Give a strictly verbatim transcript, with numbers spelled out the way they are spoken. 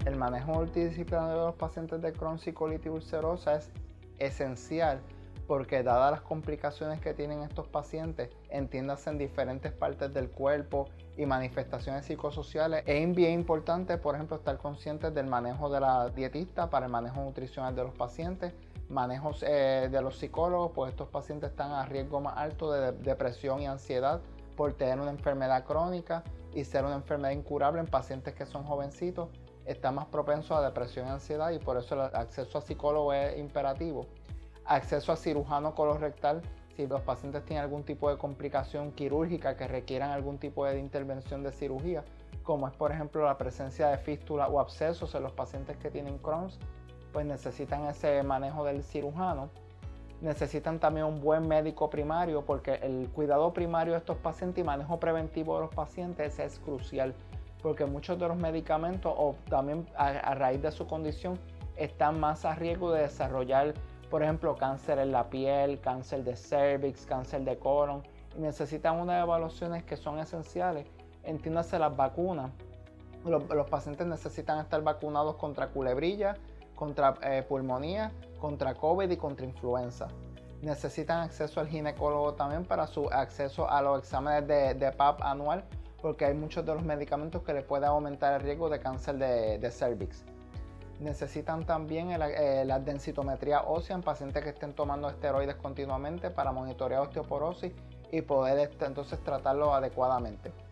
El manejo multidisciplinario de los pacientes de Crohn's y colitis ulcerosa es esencial porque dadas las complicaciones que tienen estos pacientes, entiéndase en diferentes partes del cuerpo y manifestaciones psicosociales, es bien importante, por ejemplo, estar conscientes del manejo de la dietista para el manejo nutricional de los pacientes, manejos eh, de los psicólogos, pues estos pacientes están a riesgo más alto de depresión y ansiedad por tener una enfermedad crónica y ser una enfermedad incurable en pacientes que son jovencitos, está más propenso a depresión y ansiedad, y por eso el acceso a psicólogo es imperativo. Acceso a cirujano colorectal, si los pacientes tienen algún tipo de complicación quirúrgica que requieran algún tipo de intervención de cirugía, como es por ejemplo la presencia de fístula o abscesos en los pacientes que tienen Crohn's, pues necesitan ese manejo del cirujano. Necesitan también un buen médico primario, porque el cuidado primario de estos pacientes y manejo preventivo de los pacientes es crucial, porque muchos de los medicamentos o también a, a raíz de su condición están más a riesgo de desarrollar, por ejemplo, cáncer en la piel, cáncer de cervix, cáncer de colon, y necesitan unas evaluaciones que son esenciales. Entiéndase las vacunas. Los, los pacientes necesitan estar vacunados contra culebrilla, contra eh, pulmonía, contra COVID y contra influenza. Necesitan acceso al ginecólogo también para su acceso a los exámenes de, de P A P anual, porque hay muchos de los medicamentos que les pueden aumentar el riesgo de cáncer de, de cervix. Necesitan también el, eh, la densitometría ósea en pacientes que estén tomando esteroides continuamente para monitorear osteoporosis y poder entonces tratarlo adecuadamente.